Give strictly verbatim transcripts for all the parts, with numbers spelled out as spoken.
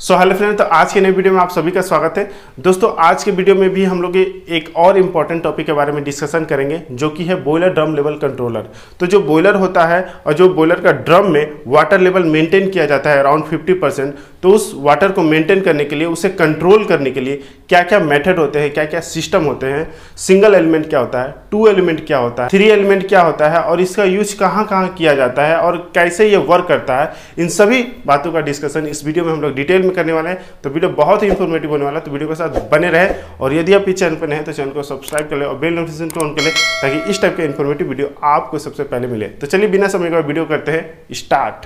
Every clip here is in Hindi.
सो हेलो फ्रेंड, तो आज के नई वीडियो में आप सभी का स्वागत है। दोस्तों आज के वीडियो में भी हम लोग एक और इम्पॉर्टेंट टॉपिक के बारे में डिस्कशन करेंगे, जो कि है बॉयलर ड्रम लेवल कंट्रोलर। तो जो बॉयलर होता है और जो बॉयलर का ड्रम में वाटर लेवल मेंटेन किया जाता है अराउंड फिफ्टी परसेंट, तो उस वाटर को मेंटेन करने के लिए, उसे कंट्रोल करने के लिए क्या क्या मेथड होते हैं, क्या क्या सिस्टम होते हैं, सिंगल एलिमेंट क्या होता है, टू एलिमेंट क्या होता है, थ्री एलिमेंट क्या होता है और इसका यूज कहाँ कहाँ किया जाता है और कैसे ये वर्क करता है, इन सभी बातों का डिस्कशन इस वीडियो में हम लोग डिटेल में करने वाले हैं। तो वीडियो बहुत ही इंफॉर्मेटिव होने वाला है, तो वीडियो के साथ बने रहे। और यदि आप इस चैनल पर नए हैं तो चैनल को सब्सक्राइब कर ले और बेल नोटिफिकेशन को ऑन कर ले, ताकि इस टाइप के इंफॉर्मेटिव वीडियो आपको सबसे पहले मिले। तो चलिए बिना समय का वीडियो करते हैं स्टार्ट।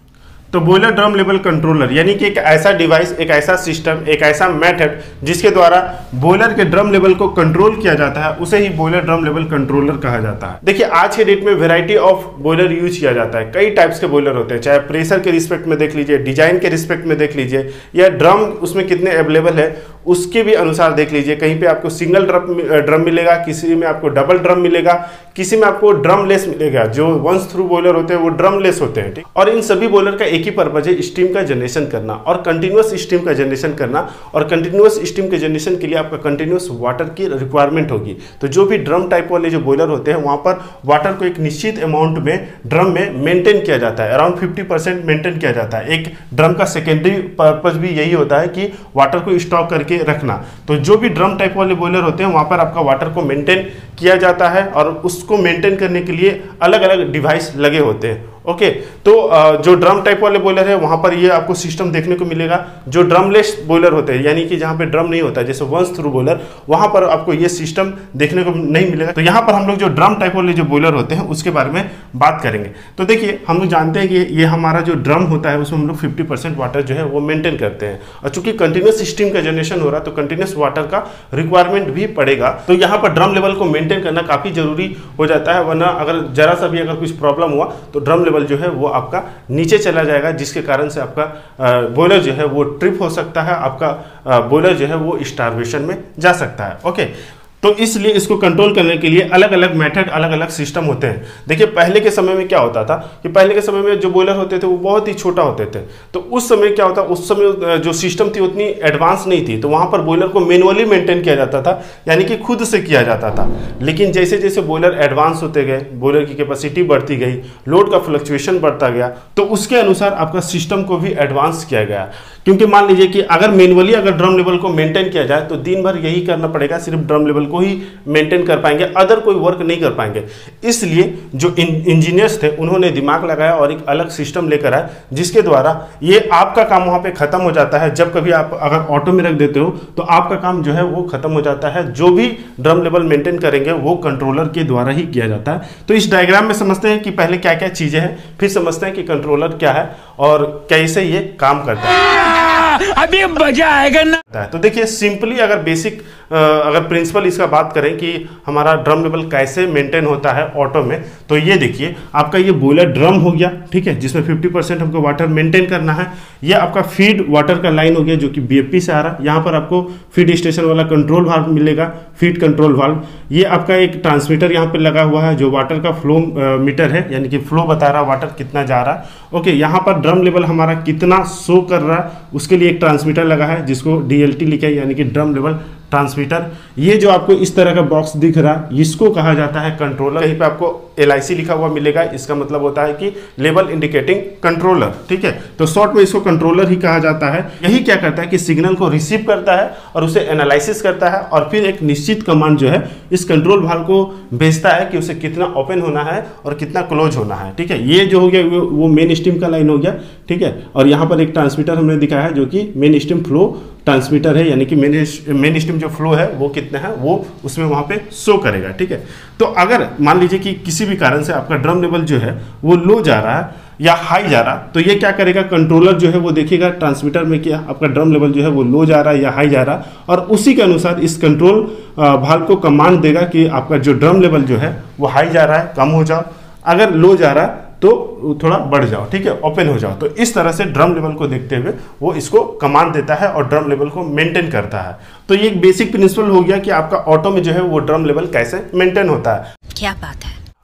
तो बॉयलर ड्रम लेवल कंट्रोलर यानी कि एक ऐसा डिवाइस, एक ऐसा सिस्टम, एक ऐसा मेथड जिसके द्वारा बॉयलर के ड्रम लेवल को कंट्रोल किया जाता है, उसे ही बॉयलर ड्रम लेवल कंट्रोलर कहा जाता है। देखिए आज के डेट में वैरायटी ऑफ बॉयलर यूज किया जाता है, कई टाइप्स के बॉयलर होते हैं, चाहे प्रेशर के रिस्पेक्ट में देख लीजिए, डिजाइन के रिस्पेक्ट में देख लीजिए, या ड्रम उसमें कितने अवेलेबल है उसके भी अनुसार देख लीजिए। कहीं पे आपको सिंगल ड्रम ड्रम मिलेगा, किसी में आपको डबल ड्रम मिलेगा, किसी में आपको ड्रम लेस मिलेगा। जो वंस थ्रू बॉयलर होते हैं वो ड्रम लेस होते हैं, ठीक। और इन सभी बॉयलर का एक ही पर्पज है, स्टीम का जनरेशन करना और कंटिन्यूअस स्टीम का जनरेशन करना। और कंटिन्यूअस स्टीम के जनरेशन के लिए आपका कंटिन्यूअस वाटर की रिक्वायरमेंट होगी। तो जो भी ड्रम टाइप वाले जो बॉयलर होते हैं वहां पर वाटर को एक निश्चित अमाउंट में ड्रम में मेंटेन किया जाता है, अराउंड फिफ्टी परसेंट मेंटेन किया जाता है। एक ड्रम का सेकेंडरी पर्पज भी यही होता है कि वाटर को स्टॉक करके रखना। तो जो भी ड्रम टाइप वाले बॉयलर होते हैं वहां पर आपका वाटर को मेंटेन किया जाता है और उसको मेंटेन करने के लिए अलग अलग डिवाइस लगे होते हैं। ओके, तो जो ड्रम टाइप वाले बॉयलर है वहां पर ये आपको सिस्टम देखने को मिलेगा। जो ड्रमलेस बॉयलर होते हैं यानी कि जहां पे ड्रम नहीं होता है, जैसे वंस थ्रू बॉयलर, वहां पर आपको ये सिस्टम देखने को नहीं मिलेगा। तो यहाँ पर हम लोग जो ड्रम टाइप वाले जो बॉयलर होते हैं उसके बारे में बात करेंगे। तो देखिए हम लोग जानते हैं कि ये हमारा जो ड्रम होता है उसमें हम लोग फिफ्टी परसेंट वाटर जो है वो मेंटेन करते हैं, और चूंकि कंटिन्यूस स्टीम का जनरेशन हो रहा है तो कंटिन्यूस वाटर का रिक्वायरमेंट भी पड़ेगा। तो यहाँ पर ड्रम लेवल को मेंटेन करना काफी जरूरी हो जाता है, वरना अगर जरा सा भी अगर कुछ प्रॉब्लम हुआ तो ड्रम लेवल जो है वो आपका नीचे चला जाएगा, जिसके कारण से आपका बॉयलर जो है वो ट्रिप हो सकता है, आपका बॉयलर जो है वो स्टारवेशन में जा सकता है। ओके, तो इसलिए इसको कंट्रोल करने के लिए अलग अलग मेथड, अलग अलग सिस्टम होते हैं। देखिए पहले के समय में क्या होता था कि पहले के समय में जो बॉयलर होते थे वो बहुत ही छोटा होते थे। तो उस समय क्या होता, उस समय जो सिस्टम थी उतनी एडवांस नहीं थी, तो वहां पर बॉयलर को मैनुअली मेंटेन किया जाता था, यानी कि खुद से किया जाता था। लेकिन जैसे जैसे बॉयलर एडवांस होते गए, बॉयलर की कैपेसिटी बढ़ती गई, लोड का फ्लक्चुएशन बढ़ता गया, तो उसके अनुसार आपका सिस्टम को भी एडवांस किया गया। क्योंकि मान लीजिए कि अगर मैनुअली अगर ड्रम लेवल को मेंटेन किया जाए तो दिन भर यही करना पड़ेगा, सिर्फ ड्रम लेवल को ही मेंटेन कर पाएंगे, अदर कोई वर्क नहीं कर पाएंगे। इसलिए जो इंजीनियर्स थे उन्होंने दिमाग लगाया और एक अलग सिस्टम लेकर आए, जिसके द्वारा ये आपका काम वहां पे खत्म हो जाता है। जब कभी आप अगर ऑटो में रख देते हो तो आपका काम जो है वो खत्म हो जाता है। जो भी ड्रम लेवल मेंटेन करेंगे वो कंट्रोलर के द्वारा ही किया जाता है। तो इस डायग्राम में समझते हैं कि पहले क्या क्या चीजें हैं, फिर समझते हैं कि कंट्रोलर क्या है और कैसे ये काम करता है। अभी मजा आएगा ना। तो देखिए सिंपली अगर बेसिक अगर प्रिंसिपल इसका बात करें कि हमारा ड्रम लेवल कैसे मेंटेन होता है ऑटो में, तो ये देखिए आपका ये बॉयलर ड्रम हो गया, ठीक है, जिसमें फिफ्टी परसेंट हमको वाटर मेंटेन करना है। ये आपका फीड वाटर का लाइन हो गया जो कि बीएफपी से आ रहा है। यहाँ पर आपको फीड स्टेशन वाला कंट्रोल वाल्व मिलेगा, फीड कंट्रोल वाल्व। ये आपका एक ट्रांसमीटर यहाँ पे लगा हुआ है जो वाटर का फ्लो मीटर है, यानी कि फ्लो बता रहा है वाटर कितना जा रहा है। ओके, यहाँ पर ड्रम लेवल हमारा कितना शो कर रहा है उसके लिए एक ट्रांसमीटर लगा है जिसको डीएलटी लिखा है, यानी कि ड्रम लेवल ट्रांसमीटर। ये जो आपको इस तरह का बॉक्स दिख रहा है इसको कहा जाता है कंट्रोलर। कहीं पे आपको एल आई सी लिखा हुआ मिलेगा, इसका मतलब होता है कि लेवल इंडिकेटिंग कंट्रोलर, ठीक है। तो शॉर्ट में इसको कंट्रोलर ही कहा जाता है। यही क्या करता है कि सिग्नल को रिसीव करता है और उसे एनालिसिस करता है और फिर एक निश्चित कमांड जो है इस कंट्रोल वाल्व को भेजता है कि उसे कितना ओपन होना है और कितना क्लोज होना है, ठीक है। ये जो हो गया वो, वो मेन स्टीम का लाइन हो गया, ठीक है। और यहाँ पर एक ट्रांसमीटर हमने दिखाया है जो कि मेन स्टीम फ्लो ट्रांसमीटर है, यानी कि मेन मेन स्टीम जो फ्लो है वो कितना है वो उसमें वहां पे शो करेगा, ठीक है। तो अगर मान लीजिए कि किसी भी कारण से आपका ड्रम लेवल जो है वो लो जा रहा है या हाई जा रहा, तो ये क्या करेगा, कंट्रोलर जो है वो देखेगा ट्रांसमीटर में कि आपका ड्रम लेवल जो है वो लो जा रहा है या हाई जा रहा, और उसी के अनुसार इस कंट्रोल वाल्व को कमांड देगा कि आपका जो ड्रम लेवल जो है वो हाई जा रहा है, कम हो जाओ, अगर लो जा रहा है तो थोड़ा बढ़ जाओ, ठीक है, ओपन हो जाओ। तो इस तरह से ड्रम लेवल को देखते हुए वो इसको कमांड देता है और ड्रम लेवल को मेंटेन करता है। तो ये एक बेसिक प्रिंसिपल हो गया कि आपका ऑटो में जो है वो ड्रम लेवल कैसे मेंटेन होता है। क्या बात है।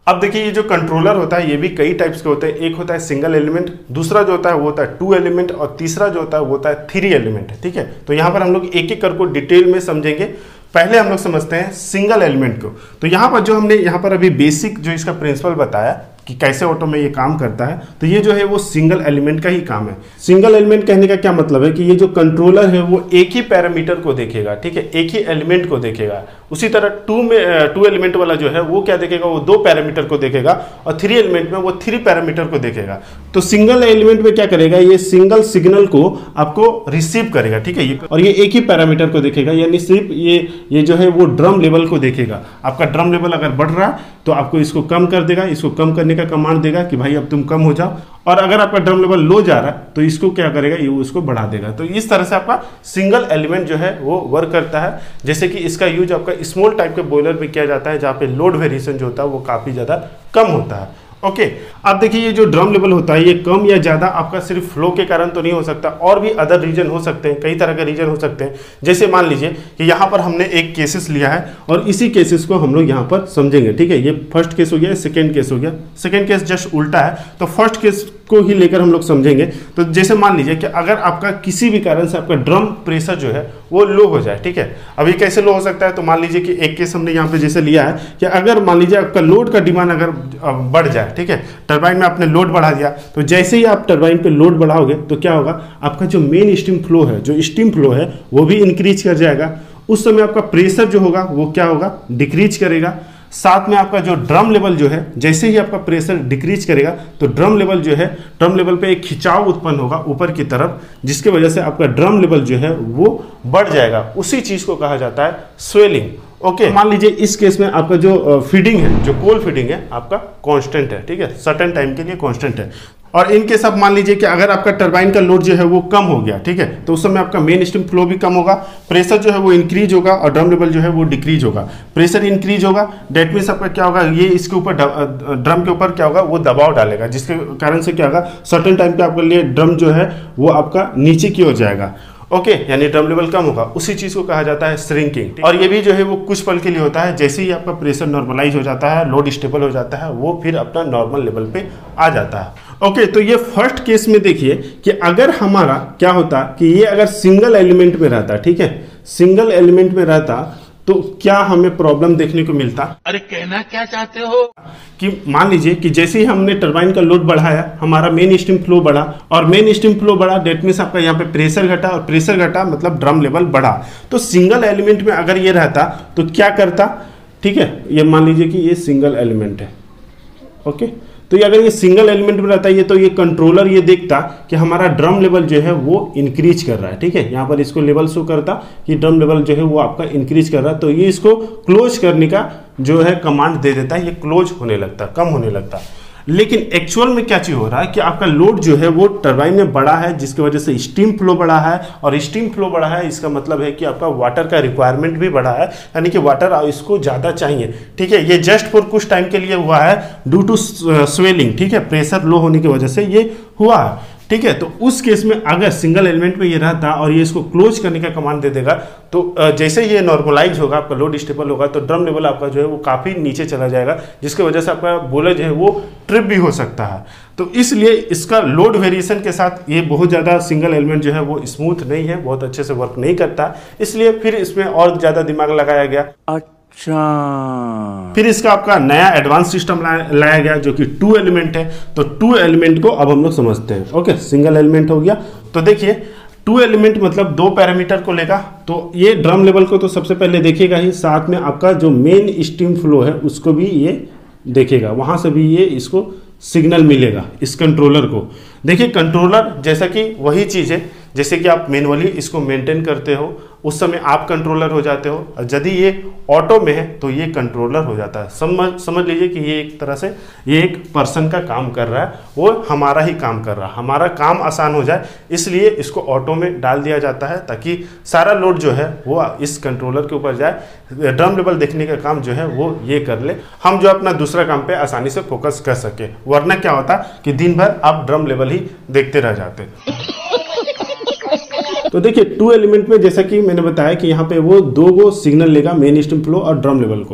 अब देखिए ये जो कंट्रोलर होता है ये भी कई टाइप्स के होते हैं। एक होता है सिंगल एलिमेंट, दूसरा जो होता है वो होता है टू एलिमेंट, और तीसरा जो होता है वो होता है थ्री एलिमेंट। ठीक है, तो यहाँ पर हम लोग एक एक कर को डिटेल में समझेंगे। पहले हम लोग समझते हैं सिंगल एलिमेंट को। तो यहाँ पर जो हमने यहाँ पर अभी बेसिक जो इसका प्रिंसिपल बताया कि कैसे ऑटो में ये काम करता है, तो ये जो है वो सिंगल एलिमेंट का ही काम है। सिंगल एलिमेंट कहने का क्या मतलब है कि ये जो कंट्रोलर है वो एक ही पैरामीटर को देखेगा। ठीक है, एक ही एलिमेंट को देखेगा। उसी तरह टू में टू एलिमेंट वाला जो है वो क्या देखेगा, वो दो पैरामीटर को देखेगा, और थ्री एलिमेंट में वो थ्री पैरामीटर को देखेगा। तो सिंगल एलिमेंट में क्या करेगा, ये सिंगल सिग्नल को आपको रिसीव करेगा। ठीक है, और ये एक ही पैरामीटर को देखेगा, यानी सिर्फ ये ये जो है वो ड्रम लेवल को देखेगा। आपका ड्रम लेवल अगर बढ़ रहा है तो आपको इसको कम कर देगा, इसको कम करने का कमांड देगा कि भाई अब तुम कम हो जाओ, और अगर आपका ड्रम लेवल लो जा रहा है तो इसको क्या करेगा, ये उसको बढ़ा देगा। तो इस तरह से आपका सिंगल एलिमेंट जो है वो वर्क करता है। जैसे कि इसका यूज आपका स्मॉल टाइप के बॉयलर में किया जाता है, जहाँ पे लोड वेरिएशन जो होता है वो काफ़ी ज़्यादा कम होता है। ओके, अब देखिए ये जो ड्रम लेवल होता है ये कम या ज़्यादा आपका सिर्फ फ्लो के कारण तो नहीं हो सकता, और भी अदर रीजन हो सकते हैं, कई तरह के रीजन हो सकते हैं। जैसे मान लीजिए कि यहाँ पर हमने एक केसेस लिया है और इसी केसेस को हम लोग यहाँ पर समझेंगे। ठीक है, ये फर्स्ट केस हो गया, सेकेंड केस हो गया। सेकेंड केस जस्ट उल्टा है, तो फर्स्ट केस को ही लेकर हम लोग समझेंगे। तो जैसे मान लीजिए कि अगर आपका किसी भी कारण से आपका ड्रम प्रेशर जो है वो लो हो जाए। ठीक है, अभी कैसे लो हो सकता है, तो मान लीजिए कि एक केस हमने यहाँ पे जैसे लिया है कि अगर मान लीजिए आपका लोड का डिमांड अगर बढ़ जाए। ठीक है, टरबाइन में आपने लोड बढ़ा दिया, तो जैसे ही आप टरबाइन पे लोड बढ़ाओगे तो क्या होगा, आपका जो मेन स्टीम फ्लो है, जो स्टीम फ्लो है वो भी इंक्रीज कर जाएगा। उस समय आपका प्रेशर जो होगा वो क्या होगा, डिक्रीज करेगा। साथ में आपका जो ड्रम लेवल जो है, जैसे ही आपका प्रेशर डिक्रीज करेगा तो ड्रम लेवल जो है, ड्रम लेवल पे एक खिंचाव उत्पन्न होगा ऊपर की तरफ, जिसके वजह से आपका ड्रम लेवल जो है वो बढ़ जाएगा। उसी चीज को कहा जाता है स्वेलिंग। ओके, मान लीजिए इस केस में आपका जो फीडिंग है, जो कोल फीडिंग है आपका कांस्टेंट है। ठीक है, सर्टेन टाइम के लिए कांस्टेंट है। और इनके सब मान लीजिए कि अगर आपका टरबाइन का लोड जो है वो कम हो गया। ठीक है, तो उस समय आपका मेन स्टीम फ्लो भी कम होगा, प्रेशर जो है वो इंक्रीज होगा और ड्रम लेवल जो है वो डिक्रीज होगा। प्रेशर इंक्रीज होगा, डेट मीन्स आपका क्या होगा, ये इसके ऊपर ड्रम के ऊपर क्या होगा, वो दबाव डालेगा, जिसके कारण से क्या होगा, सर्टेन टाइम पे आपके लिए ड्रम जो है वो आपका नीचे की ओर जाएगा। ओके okay, यानी ड्रम लेवल कम होगा। उसी चीज को कहा जाता है श्रिंकिंग। और ये भी जो है वो कुछ पल के लिए होता है। जैसे ही आपका प्रेशर नॉर्मलाइज हो जाता है, लोड स्टेबल हो जाता है, वो फिर अपना नॉर्मल लेवल पे आ जाता है। ओके okay, तो ये फर्स्ट केस में देखिए कि अगर हमारा क्या होता कि ये अगर सिंगल एलिमेंट में रहता, ठीक है, सिंगल एलिमेंट में रहता तो क्या हमें प्रॉब्लम देखने को मिलता। अरे कहना क्या चाहते हो कि मान लीजिए कि जैसे ही हमने टरबाइन का लोड बढ़ाया, हमारा मेन स्टीम फ्लो बढ़ा, और मेन स्टीम फ्लो बढ़ा डेट मीन्स आपका यहाँ पे प्रेशर घटा, और प्रेशर घटा मतलब ड्रम लेवल बढ़ा। तो सिंगल एलिमेंट में अगर ये रहता तो क्या करता, ठीक है, ये मान लीजिए कि ये सिंगल एलिमेंट है। ओके, तो ये अगर ये सिंगल एलिमेंट में रहता है, ये तो ये कंट्रोलर ये देखता कि हमारा ड्रम लेवल जो है वो इंक्रीज कर रहा है। ठीक है, यहाँ पर इसको लेवल शो करता कि ड्रम लेवल जो है वो आपका इंक्रीज कर रहा है, तो ये इसको क्लोज करने का जो है कमांड दे देता है, ये क्लोज होने लगता, कम होने लगता। लेकिन एक्चुअल में क्या चीज हो रहा है कि आपका लोड जो है वो टरबाइन में बढ़ा है, जिसकी वजह से स्टीम फ्लो बढ़ा है, और स्टीम फ्लो बढ़ा है इसका मतलब है कि आपका वाटर का रिक्वायरमेंट भी बढ़ा है, यानी कि वाटर इसको ज़्यादा चाहिए। ठीक है, ये जस्ट फॉर कुछ टाइम के लिए हुआ है ड्यू टू स्वेलिंग। ठीक है, प्रेशर लो होने की वजह से ये हुआ है। ठीक है, तो उस केस में अगर सिंगल एलिमेंट में ये रहता और ये इसको क्लोज करने का कमांड दे देगा, तो जैसे ये नॉर्मलाइज होगा, आपका लोड स्टेबल होगा, तो ड्रम लेवल आपका जो है वो काफ़ी नीचे चला जाएगा, जिसकी वजह से आपका बॉयलर जो है वो ट्रिप भी हो सकता है। तो इसलिए इसका लोड वेरिएशन के साथ ये बहुत ज़्यादा सिंगल एलिमेंट जो है वो स्मूथ नहीं है, बहुत अच्छे से वर्क नहीं करता, इसलिए फिर इसमें और ज़्यादा दिमाग लगाया गया। अच्छा, फिर इसका आपका नया एडवांस सिस्टम लाया गया जो कि टू एलिमेंट है। तो टू एलिमेंट को अब हम लोग समझते हैं। ओके, सिंगल एलिमेंट हो गया, तो देखिए टू एलिमेंट मतलब दो पैरामीटर को लेगा। तो ये ड्रम लेवल को तो सबसे पहले देखेगा ही, साथ में आपका जो मेन स्टीम फ्लो है उसको भी ये देखेगा, वहां से भी ये इसको सिग्नल मिलेगा इस कंट्रोलर को। देखिए कंट्रोलर जैसा कि वही चीज़ है जैसे कि आप मैनुअली इसको मेंटेन करते हो, उस समय आप कंट्रोलर हो जाते हो, और यदि ये ऑटो में है तो ये कंट्रोलर हो जाता है। समझ समझ लीजिए कि ये एक तरह से ये एक पर्सन का काम कर रहा है, वो हमारा ही काम कर रहा है, हमारा काम आसान हो जाए, इसलिए इसको ऑटो में डाल दिया जाता है ताकि सारा लोड जो है वो इस कंट्रोलर के ऊपर जाए। ड्रम लेवल देखने का काम जो है वो ये कर ले, हम जो अपना दूसरा काम पे आसानी से फोकस कर सके। वरना क्या होता कि दिन भर आप ड्रम लेवल ही देखते रह जाते। तो देखिए टू एलिमेंट में जैसा कि मैंने बताया कि यहाँ पे वो दो गो सिग्नल लेगा, मेन स्टीम फ्लो और ड्रम लेवल को।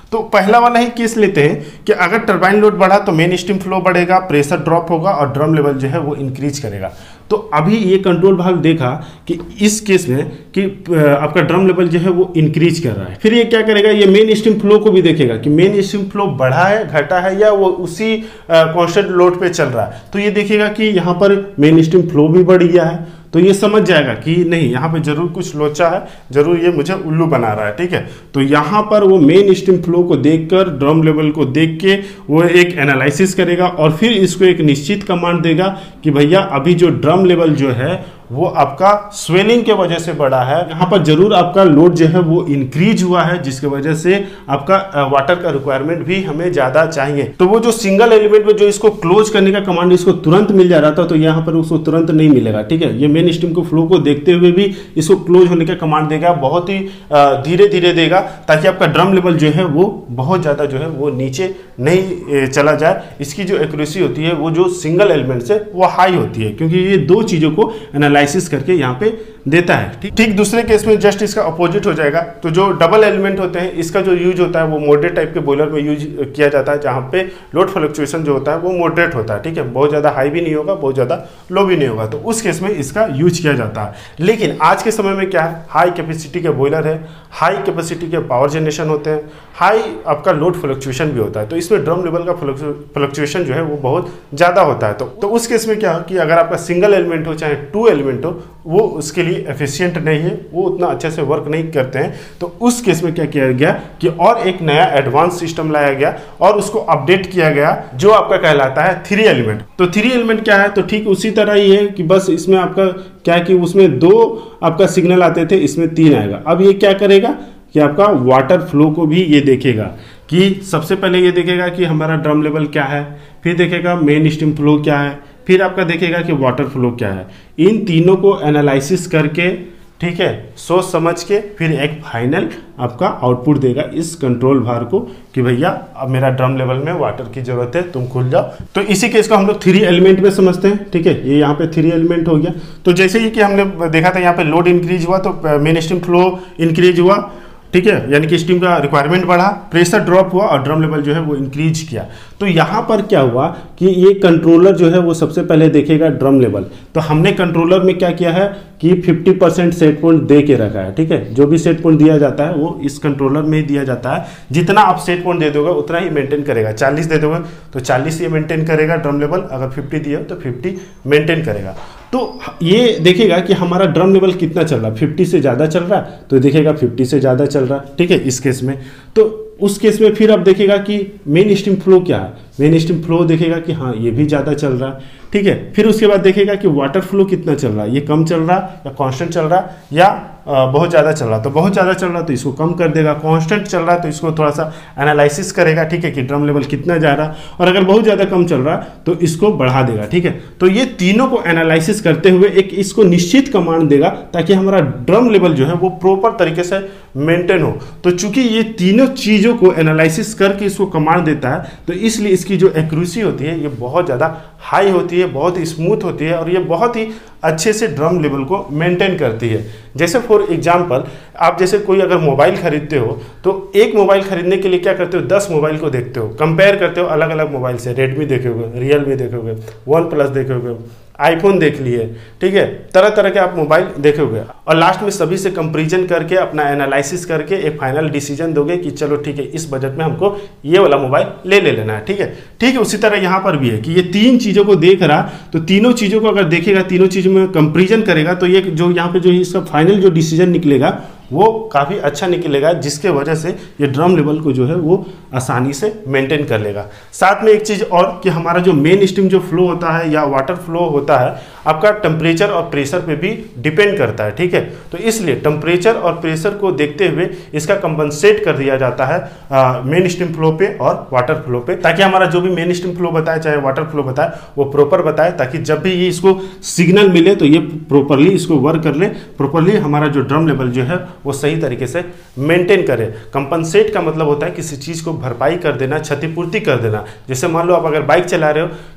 तो पहला वाला ही केस लेते हैं कि अगर टरबाइन लोड बढ़ा तो मेन स्टीम फ्लो बढ़ेगा, प्रेशर ड्रॉप होगा और ड्रम लेवल जो है वो इंक्रीज करेगा। तो अभी ये कंट्रोल भाग देखा कि इस केस में कि आपका ड्रम लेवल जो है वो इंक्रीज कर रहा है। फिर ये क्या करेगा, ये मेन स्टीम फ्लो को भी देखेगा कि मेन स्टीम फ्लो बढ़ा है, घटा है या वो उसी कांस्टेंट लोड पे चल रहा है। तो ये देखेगा कि यहाँ पर मेन स्टीम फ्लो भी बढ़ गया है, तो ये समझ जाएगा कि नहीं यहाँ पे जरूर कुछ लोचा है, जरूर ये मुझे उल्लू बना रहा है, ठीक है। तो यहाँ पर वो मेन स्टीम फ्लो को देखकर, ड्रम लेवल को देख के वो एक एनालिसिस करेगा और फिर इसको एक निश्चित कमांड देगा कि भैया अभी जो ड्रम लेवल जो है वो आपका स्वेलिंग के वजह से बढ़ा है, यहाँ पर जरूर आपका लोड जो है वो इंक्रीज हुआ है, जिसके वजह से आपका वाटर का रिक्वायरमेंट भी हमें ज्यादा चाहिए। तो वो जो सिंगल एलिमेंट में जो इसको क्लोज करने का कमांड इसको तुरंत मिल जा रहा था, तो यहाँ पर उसको तुरंत नहीं मिलेगा, ठीक है। ये मेन स्टीम को फ्लो को देखते हुए भी इसको क्लोज होने का कमांड देगा, बहुत ही धीरे धीरे देगा, ताकि आपका ड्रम लेवल जो है वो बहुत ज्यादा जो है वो नीचे नहीं चला जाए। इसकी जो एक्यूरेसी होती है वो जो सिंगल एलिमेंट से वो हाई होती है, क्योंकि ये दो चीजों को एनालिसिस करके यहाँ पे देता है। ठीक ठीक दूसरे केस में जस्ट इसका अपोजिट हो जाएगा। तो जो डबल एलिमेंट होते हैं इसका जो यूज होता है वो मॉडरेट टाइप के बॉयलर में यूज किया जाता है, जहाँ पे लोड फ्लक्चुएशन जो होता है वो मॉडरेट होता है, ठीक है। बहुत ज्यादा हाई भी नहीं होगा, बहुत ज्यादा लो भी नहीं होगा, तो उस केस में इसका यूज किया जाता है। लेकिन आज के समय में क्या है, हाई कैपेसिटी के बॉयलर है, हाई कैपेसिटी के पावर जनरेशन होते हैं, हाई आपका लोड फ्लक्चुएशन भी होता है, तो इसमें ड्रम लेवल का फ्लक्चुएशन जो है वो बहुत ज्यादा होता है। तो, तो उस केस में क्या कि अगर आपका सिंगल एलिमेंट हो चाहे टू एलिमेंट हो, वो उसके लिए एफिशिएंट नहीं है, वो उतना अच्छे से वर्क नहीं करते हैं। तो उस केस में क्या किया गया कि और एक नया एडवांस सिस्टम लाया गया और उसको अपडेट किया गया, जो आपका कहलाता है थ्री एलिमेंट। तो थ्री एलिमेंट क्या है, तो ठीक उसी तरह ही है कि बस इसमें आपका क्या कि उसमें दो आपका सिग्नल आते थे, इसमें तीन आएगा। अब ये क्या करेगा कि आपका वाटर फ्लो को भी ये देखेगा कि सबसे पहले ये देखेगा कि हमारा ड्रम लेवल क्या है, फिर देखेगा मेन स्टीम फ्लो क्या है, फिर आपका देखेगा कि वाटर फ्लो क्या है। इन तीनों को एनालिसिस करके, ठीक है, सोच समझ के फिर एक फाइनल आपका आउटपुट देगा इस कंट्रोल भार को कि भैया अब मेरा ड्रम लेवल में वाटर की जरूरत है, तुम खुल जाओ। तो इसी केस को हम लोग थ्री एलिमेंट में समझते हैं, ठीक है। ये यहाँ पे थ्री एलिमेंट हो गया। तो जैसे ही कि हमने देखा था यहाँ पे लोड इंक्रीज हुआ तो मेन स्टीम फ्लो इंक्रीज हुआ, ठीक है, यानी कि स्टीम का रिक्वायरमेंट बढ़ा, प्रेशर ड्रॉप हुआ और ड्रम लेवल जो है वो इंक्रीज किया। तो यहाँ पर क्या हुआ कि ये कंट्रोलर जो है वो सबसे पहले देखेगा ड्रम लेवल। तो हमने कंट्रोलर में क्या किया है कि फिफ्टी परसेंट सेट पॉइंट दे के रखा है, ठीक है। जो भी सेट पॉइंट दिया जाता है वो इस कंट्रोलर में ही दिया जाता है। जितना आप सेट पॉइंट दे दोगे उतना ही मेंटेन करेगा। चालीस दे दोगे तो चालीस ही मेंटेन करेगा ड्रम लेवल, अगर फिफ्टी दिए तो फिफ्टी मेंटेन करेगा। तो ये देखेगा कि हमारा ड्रम लेवल कितना चल रहा है, फिफ्टी से ज़्यादा चल रहा है तो देखेगा फिफ्टी से ज़्यादा चल रहा है, ठीक है, इस केस में। तो उस केस में फिर अब देखेगा कि मेन स्टीम फ्लो क्या है, मेन स्टीम फ्लो देखेगा कि हाँ ये भी ज़्यादा चल रहा है, ठीक है। फिर उसके बाद देखेगा कि वाटर फ्लो कितना चल रहा है, ये कम चल रहा या कांस्टेंट चल रहा या आ, बहुत ज़्यादा चल रहा। तो बहुत ज़्यादा चल रहा तो इसको कम कर देगा, कांस्टेंट चल रहा तो इसको थोड़ा सा एनालिसिस करेगा, ठीक है, कि ड्रम लेवल कितना जा रहा, और अगर बहुत ज़्यादा कम चल रहा तो इसको बढ़ा देगा, ठीक है। तो ये तीनों को एनालिसिस करते हुए एक इसको निश्चित कमांड देगा ताकि हमारा ड्रम लेवल जो है वो प्रॉपर तरीके से मेंटेन हो। तो चूंकि ये तीनों चीज़ों को एनालिसिस करके इसको कमांड देता है, तो इसलिए इसकी जो एक्यूरेसी होती है ये बहुत ज़्यादा हाई होती है, बहुत ही स्मूथ होती है और ये बहुत ही अच्छे से ड्रम लेवल को मेंटेन करती है। जैसे फॉर एग्जांपल आप जैसे कोई अगर मोबाइल खरीदते हो तो एक मोबाइल खरीदने के लिए क्या करते हो, दस मोबाइल को देखते हो, कंपेयर करते हो अलग अलग मोबाइल से। रेडमी देखोगे, रियलमी देखोगे, वन प्लस देखोगे, आईफोन देख लिए, ठीक है, तरह तरह के आप मोबाइल देखोगे और लास्ट में सभी से कंपैरिजन करके अपना एनालिसिस करके एक फाइनल डिसीजन दोगे कि चलो ठीक है इस बजट में हमको ये वाला मोबाइल ले ले लेना है, ठीक है। ठीक है, उसी तरह यहाँ पर भी है कि ये तीन चीज़ों को देख रहा, तो तीनों चीज़ों को अगर देखेगा, तीनों चीज़ों में कंपैरिजन करेगा, तो ये जो यहाँ पे जो इसका फाइनल जो डिसीजन निकलेगा वो काफ़ी अच्छा निकलेगा, जिसके वजह से ये ड्रम लेवल को जो है वो आसानी से मेंटेन कर लेगा। साथ में एक चीज़ और कि हमारा जो मेन स्टीम जो फ्लो होता है या वाटर फ्लो होता है आपका टेम्परेचर और प्रेशर पे भी डिपेंड करता है, ठीक है। तो इसलिए टेम्परेचर और प्रेशर को देखते हुए इसका कंपनसेट कर दिया जाता है मेन स्टीम फ्लो पे और वाटर फ्लो पे, ताकि हमारा जो भी मेन स्टीम फ्लो बताए चाहे वाटर फ्लो बताए वो प्रॉपर बताए, ताकि जब भी ये इसको सिग्नल मिले तो ये प्रॉपरली इसको वर्क कर ले, प्रॉपरली हमारा जो ड्रम लेवल जो है वो सही तरीके से मेंटेन करे। कंपनसेट का मतलब होता है किसी चीज़ को भरपाई कर देना, क्षतिपूर्ति कर देना। जैसे मान लो आप अगर बाइक चला रहे हो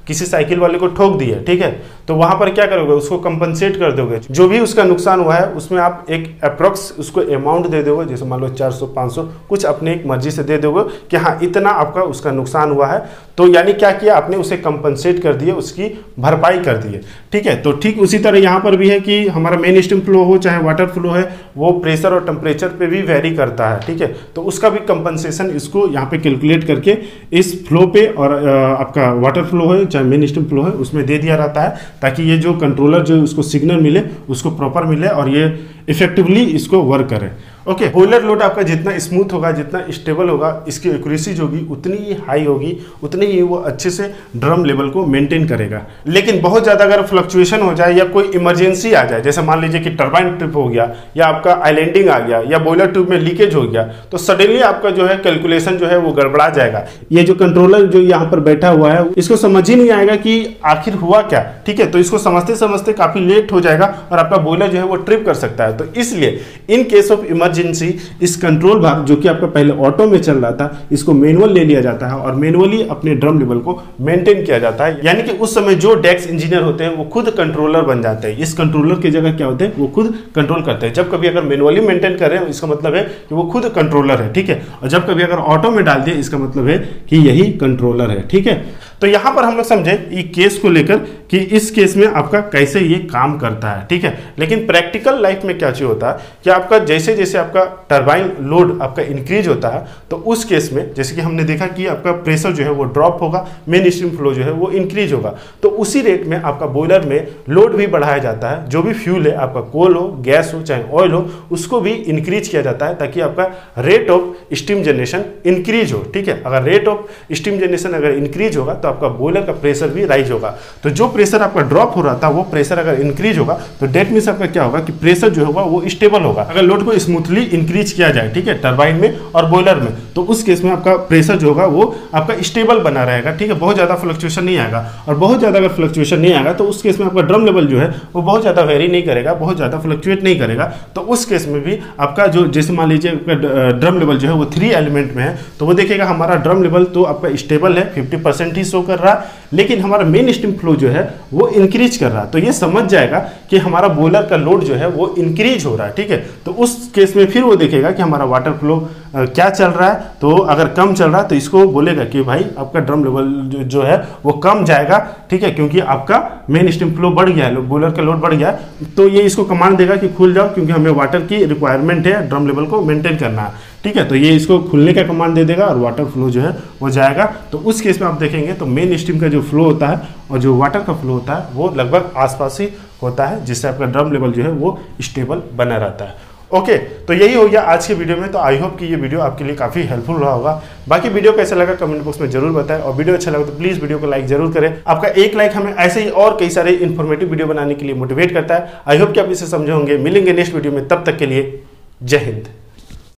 किसी साइकिल वाले को ठोक दिया, ठीक है, तो वहां पर क्या करोगे, उसको कंपनसेट कर दोगे। जो भी उसका नुकसान हुआ है उसमें आप एक अप्रोक्स उसको अमाउंट दे दोगे, जैसे मान लो चार सौ पाँच सौ कुछ अपने एक मर्जी से दे दोगे कि हाँ इतना आपका उसका नुकसान हुआ है। तो यानी क्या किया आपने, उसे कंपनसेट कर दिए, उसकी भरपाई कर दिए, ठीक है। तो ठीक उसी तरह यहाँ पर भी है कि हमारा मेन स्ट्रीम फ्लो हो चाहे वाटर फ्लो है, वो प्रेशर और टेम्परेचर पे भी वेरी करता है, ठीक है। तो उसका भी कंपनसेशन इसको यहाँ पे कैलकुलेट करके इस फ्लो पे और आपका वाटर फ्लो है चाहे मेन स्ट्रीम फ्लो है उसमें दे दिया रहता है, ताकि ये जो कंट्रोलर जो उसको सिग्नल मिले उसको प्रॉपर मिले और ये इफेक्टिवली इसको वर्क करे। ओके, बॉयलर लोड आपका जितना स्मूथ होगा, जितना स्टेबल होगा, इसकी एक्यूरेसी जो होगी उतनी ही हाई होगी, उतनी ही वो अच्छे से ड्रम लेवल को मेंटेन करेगा। लेकिन बहुत ज़्यादा अगर फ्लक्चुएशन हो जाए या कोई इमरजेंसी आ जाए, जैसे मान लीजिए कि टरबाइन ट्रिप हो गया या आपका आइलैंडिंग आ गया या बॉयलर ट्यूब में लीकेज हो गया, तो सडनली आपका जो है कैलकुलेशन जो है वो गड़बड़ा जाएगा। ये जो कंट्रोलर जो यहाँ पर बैठा हुआ है इसको समझ ही नहीं आएगा कि आखिर हुआ क्या, ठीक है। तो इसको समझते समझते काफी लेट हो जाएगा और आपका बॉयलर जो है वो ट्रिप कर सकता है। तो इसलिए इन केस ऑफ इमरजेंसी इस कंट्रोल भाग जो कि आपका पहले ऑटो में चल रहा था, इसको मैनुअल ले लिया जाता है और मैनुअली अपने ड्रम लेवल को मेंटेन किया जाता है। यानी कि उस समय जो डेस्क इंजीनियर होते हैं वो खुद कंट्रोलर बन जाते हैं। इस कंट्रोलर की जगह क्या होते हैं, वो खुद कंट्रोल करते हैं। जब कभी अगर मैनुअली मेंटेन कर रहे हैं इसका मतलब है कि वो खुद कंट्रोलर है, ठीक है। और जब कभी अगर ऑटो में डाल दिए इसका मतलब है कि यही कंट्रोलर है, ठीक है। तो यहां पर हम लोग समझे ये केस को लेकर कि इस केस में आपका कैसे ये काम करता है, ठीक है। लेकिन प्रैक्टिकल लाइफ में क्या चीज होता है कि आपका जैसे जैसे आपका टरबाइन लोड आपका इंक्रीज होता है, तो उस केस में जैसे कि हमने देखा कि आपका प्रेशर जो है वो ड्रॉप होगा, मेन स्ट्रीम फ्लो जो है वो इंक्रीज होगा। तो उसी रेट में आपका बॉयलर में लोड भी बढ़ाया जाता है। जो भी फ्यूल है, आपका कोल हो, गैस हो चाहे ऑयल हो, उसको भी इंक्रीज किया जाता है ताकि आपका rate of steam generation increase हो, ठीक है। अगर रेट ऑफ स्टीम जनरेशन अगर इंक्रीज होगा तो आपका बॉयलर का प्रेशर भी राइज होगा। तो जो प्रेशर आपका ड्रॉप हो रहा था वो प्रेशर अगर इंक्रीज होगा तो डेट मींस आपका क्या होगा कि प्रेशर जो होगा वो स्टेबल होगा। अगर लोड को स्मूथली इंक्रीज किया जाए, ठीक है, टरबाइन में और बॉयलर में, तो उस केस में आपका प्रेशर जो होगा वो आपका स्टेबल बना रहेगा, ठीक है। बहुत ज्यादा फ्लक्चुएशन नहीं आएगा और बहुत ज्यादा अगर फ्लक्चुएशन नहीं आएगा तो उस केस में आपका ड्रम लेवल जो है वो बहुत ज्यादा वेरी नहीं करेगा, बहुत ज्यादा फ्लक्चुएट नहीं करेगा। तो उस केस में भी आपका जो जैसे मान लीजिए ड्रम लेवल जो है वो थ्री एलिमेंट में है, तो वो देखिएगा हमारा ड्रम लेवल तो आपका स्टेबल है, फिफ्टी परसेंट ही शो कर रहा है, लेकिन हमारा मेन स्ट्रीम फ्लो जो है वो इंक्रीज कर रहा है। तो ये समझ जाएगा कि हमारा बॉयलर का लोड जो है वो इंक्रीज हो रहा है, ठीक है। तो उस केस में फिर वो देखेगा कि हमारा वाटर फ्लो क्या चल रहा है। तो अगर कम चल रहा है तो इसको बोलेगा कि भाई आपका ड्रम लेवल जो, जो है वो कम जाएगा, ठीक है, क्योंकि आपका मेन स्ट्रीम फ्लो बढ़ गया है, बॉयलर का लोड बढ़ गया है। तो ये इसको कमांड देगा कि खुल जाओ, क्योंकि हमें वाटर की रिक्वायरमेंट है, ड्रम लेवल को मेंटेन करना है, ठीक है। तो ये इसको खुलने का कमांड दे देगा और वाटर फ्लो जो है वो जाएगा। तो उस केस में आप देखेंगे तो मेन स्ट्रीम का जो फ्लो होता है और जो वाटर का फ्लो होता है वो लगभग आसपास ही होता है, जिससे आपका ड्रम लेवल जो है वो स्टेबल बना रहता है। ओके, तो यही हो गया आज के वीडियो में। तो आई होप कि ये वीडियो आपके लिए काफ़ी हेल्पफुल रहा होगा। बाकी वीडियो कैसा लगा कमेंट बॉक्स में जरूर बताएं, और वीडियो अच्छा लगा तो प्लीज़ वीडियो को लाइक जरूर करें। आपका एक लाइक हमें ऐसे ही और कई सारे इन्फॉर्मेटिव वीडियो बनाने के लिए मोटिवेट करता है। आई होप कि आप इसे समझे होंगे। मिलेंगे नेक्स्ट वीडियो में, तब तक के लिए जय हिंद।